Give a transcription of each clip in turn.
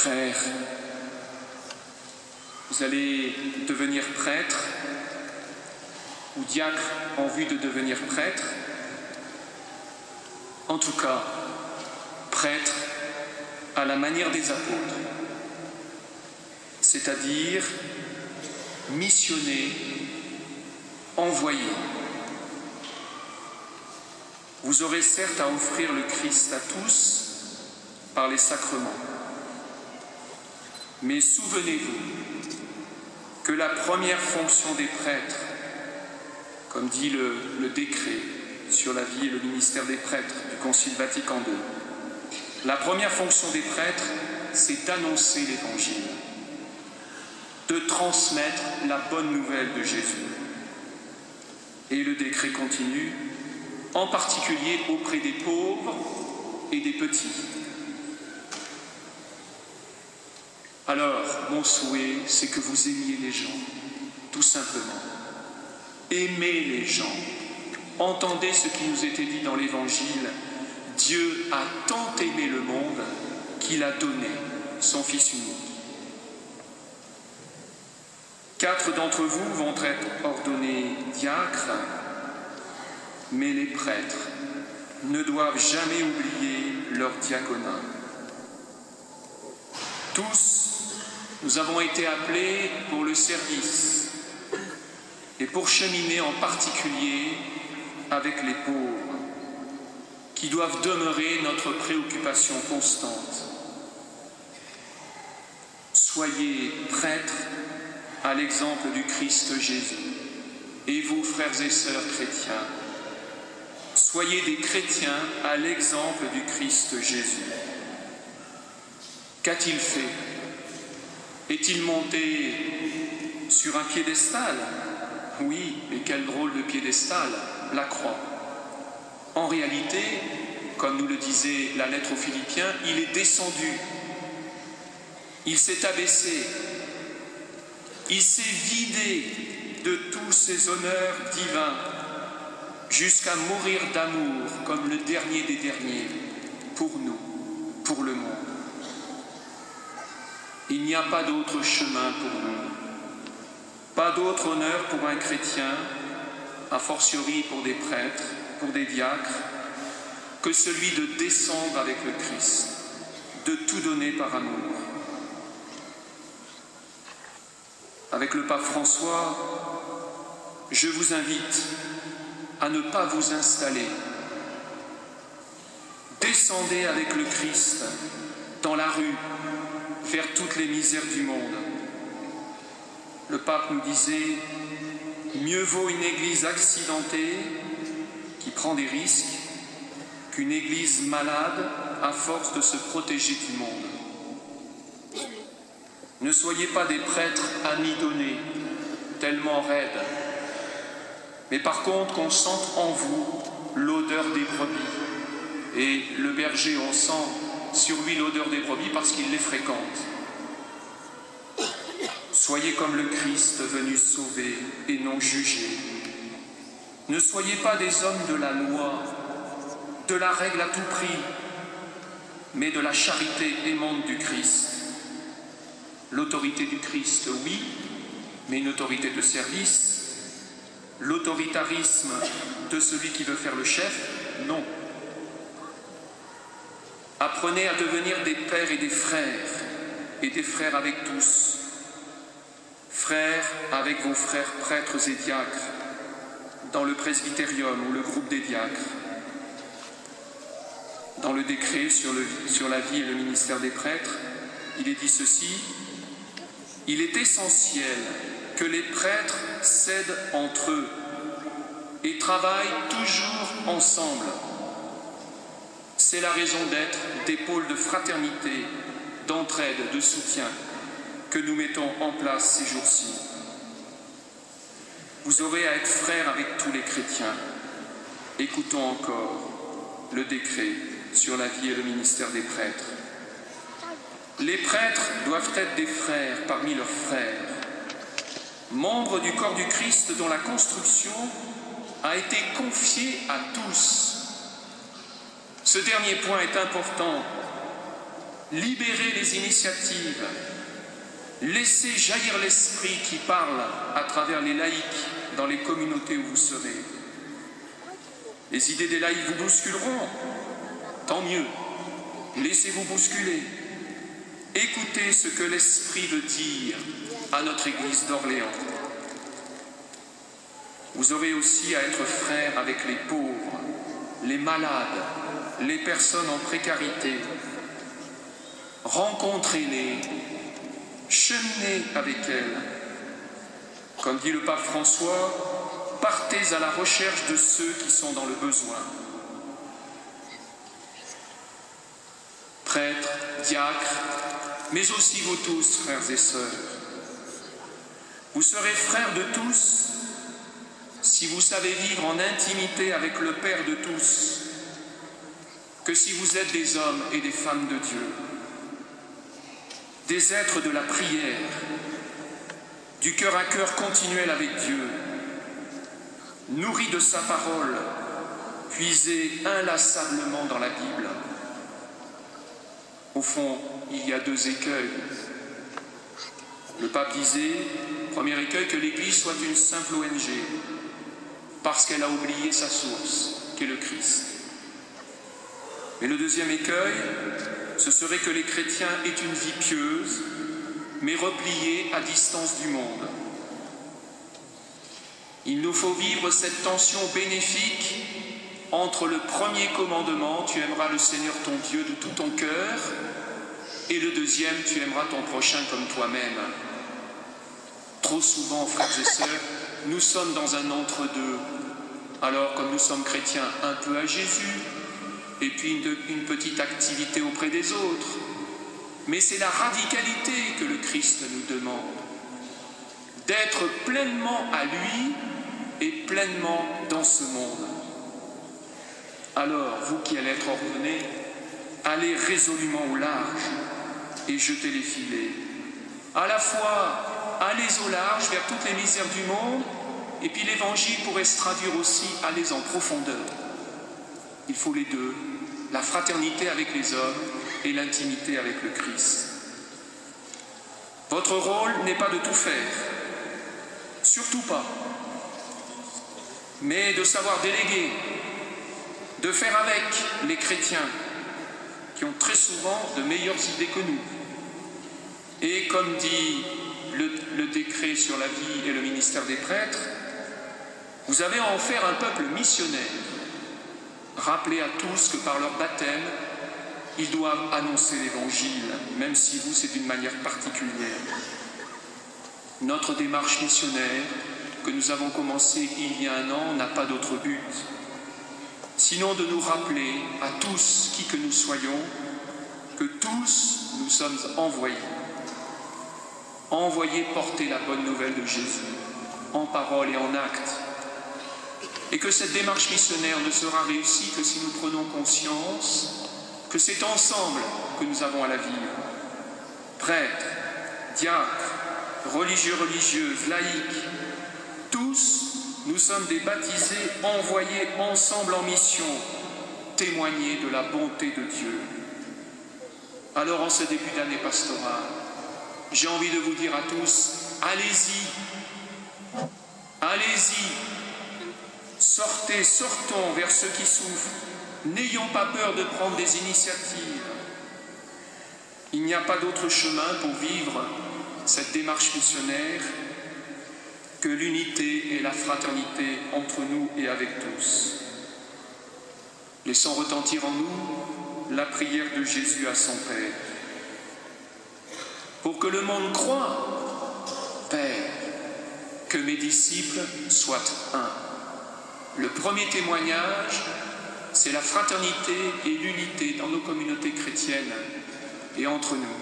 Frères, vous allez devenir prêtre ou diacre en vue de devenir prêtre. En tout cas, prêtre à la manière des apôtres, c'est-à-dire missionné, envoyé. Vous aurez certes à offrir le Christ à tous par les sacrements. Mais souvenez-vous que la première fonction des prêtres, comme dit le décret sur la vie et le ministère des prêtres du Concile Vatican II, la première fonction des prêtres, c'est d'annoncer l'Évangile, de transmettre la bonne nouvelle de Jésus. Et le décret continue, en particulier auprès des pauvres et des petits. Alors, mon souhait, c'est que vous aimiez les gens, tout simplement. Aimez les gens. Entendez ce qui nous était dit dans l'Évangile. Dieu a tant aimé le monde qu'il a donné son Fils unique. 4 d'entre vous vont être ordonnés diacres, mais les prêtres ne doivent jamais oublier leur diaconat. Tous, nous avons été appelés pour le service et pour cheminer en particulier avec les pauvres, qui doivent demeurer notre préoccupation constante. Soyez prêtres à l'exemple du Christ Jésus. Et vous, frères et sœurs chrétiens, soyez des chrétiens à l'exemple du Christ Jésus. Qu'a-t-il fait? Est-il monté sur un piédestal? Oui, mais quel drôle de piédestal, la croix. En réalité, comme nous le disait la lettre aux Philippiens, il est descendu. Il s'est abaissé. Il s'est vidé de tous ses honneurs divins jusqu'à mourir d'amour comme le dernier des derniers pour nous, pour le monde. Il n'y a pas d'autre chemin pour nous, pas d'autre honneur pour un chrétien, a fortiori pour des prêtres, pour des diacres, que celui de descendre avec le Christ, de tout donner par amour. Avec le pape François, je vous invite à ne pas vous installer. Descendez avec le Christ dans la rue, vers toutes les misères du monde. Le pape nous disait, mieux vaut une église accidentée qui prend des risques qu'une église malade à force de se protéger du monde. Ne soyez pas des prêtres amidonnés, tellement raides, mais par contre qu'on sente en vous l'odeur des brebis. Et le berger, on sent sur lui l'odeur des brebis parce qu'il les fréquente. Soyez comme le Christ venu sauver et non juger. Ne soyez pas des hommes de la loi, de la règle à tout prix, mais de la charité aimante du Christ. L'autorité du Christ, oui, mais une autorité de service. L'autoritarisme de celui qui veut faire le chef, non. Apprenez à devenir des pères et des frères avec tous. Frères avec vos frères prêtres et diacres, dans le presbytérium ou le groupe des diacres. Dans le décret sur la vie et le ministère des prêtres, il est dit ceci, il est essentiel que les prêtres s'aident entre eux et travaillent toujours ensemble. C'est la raison d'être des pôles de fraternité, d'entraide, de soutien que nous mettons en place ces jours-ci. Vous aurez à être frères avec tous les chrétiens. Écoutons encore le décret sur la vie et le ministère des prêtres. Les prêtres doivent être des frères parmi leurs frères, membres du corps du Christ dont la construction a été confiée à tous. Ce dernier point est important. libérez les initiatives, laissez jaillir l'esprit qui parle à travers les laïcs dans les communautés où vous serez. Les idées des laïcs vous bousculeront, tant mieux, laissez-vous bousculer. Écoutez ce que l'Esprit veut dire à notre Église d'Orléans. Vous aurez aussi à être frères avec les pauvres, les malades, les personnes en précarité. Rencontrez-les, cheminez avec elles. Comme dit le pape François, partez à la recherche de ceux qui sont dans le besoin. Prêtres, diacres, mais aussi vous tous, frères et sœurs. Vous serez frères de tous si vous savez vivre en intimité avec le Père de tous, que si vous êtes des hommes et des femmes de Dieu, des êtres de la prière, du cœur à cœur continuel avec Dieu, nourris de sa parole, puisés inlassablement dans la Bible. Au fond, il y a deux écueils. Le pape disait, premier écueil, que l'Église soit une simple ONG, parce qu'elle a oublié sa source, qui est le Christ. Mais le deuxième écueil, ce serait que les chrétiens aient une vie pieuse, mais repliée à distance du monde. Il nous faut vivre cette tension bénéfique entre le premier commandement, tu aimeras le Seigneur ton Dieu de tout ton cœur, et le deuxième, tu aimeras ton prochain comme toi-même. Trop souvent, frères et sœurs, nous sommes dans un entre-deux. Alors, comme nous sommes chrétiens, un peu à Jésus, et puis une petite activité auprès des autres. Mais c'est la radicalité que le Christ nous demande. D'être pleinement à lui et pleinement dans ce monde. Alors, vous qui allez être ordonnés, allez résolument au large et jetez les filets. À la fois, allez au large vers toutes les misères du monde, et puis l'évangile pourrait se traduire aussi, allez en profondeur. Il faut les deux, la fraternité avec les hommes et l'intimité avec le Christ. Votre rôle n'est pas de tout faire, surtout pas, mais de savoir déléguer, de faire avec les chrétiens qui ont très souvent de meilleures idées que nous. Et comme dit le décret sur la vie et le ministère des prêtres, vous avez à en faire un peuple missionnaire. Rappelez à tous que par leur baptême, ils doivent annoncer l'Évangile, même si vous, c'est d'une manière particulière. Notre démarche missionnaire, que nous avons commencée il y a 1 an, n'a pas d'autre but, sinon de nous rappeler à tous, qui que nous soyons, que tous nous sommes envoyés porter la bonne nouvelle de Jésus, en parole et en acte, et que cette démarche missionnaire ne sera réussie que si nous prenons conscience que c'est ensemble que nous avons à la vivre. Prêtres, diacres, religieux, religieuses, laïcs, tous, nous sommes des baptisés envoyés ensemble en mission, témoigner de la bonté de Dieu. Alors en ce début d'année pastorale, j'ai envie de vous dire à tous, allez-y, allez-y, sortons vers ceux qui souffrent, n'ayons pas peur de prendre des initiatives. Il n'y a pas d'autre chemin pour vivre cette démarche missionnaire que l'unité et la fraternité entre nous et avec tous. Laissons retentir en nous la prière de Jésus à son Père. Pour que le monde croie, Père, que mes disciples soient un. Le premier témoignage, c'est la fraternité et l'unité dans nos communautés chrétiennes et entre nous.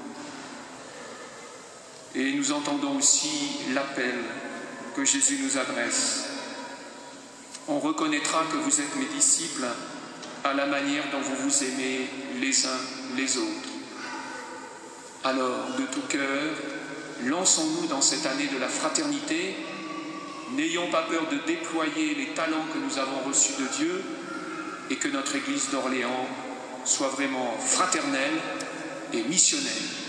Et nous entendons aussi l'appel que Jésus nous adresse. On reconnaîtra que vous êtes mes disciples à la manière dont vous vous aimez les uns les autres. Alors, de tout cœur, lançons-nous dans cette année de la fraternité. N'ayons pas peur de déployer les talents que nous avons reçus de Dieu et que notre Église d'Orléans soit vraiment fraternelle et missionnaire.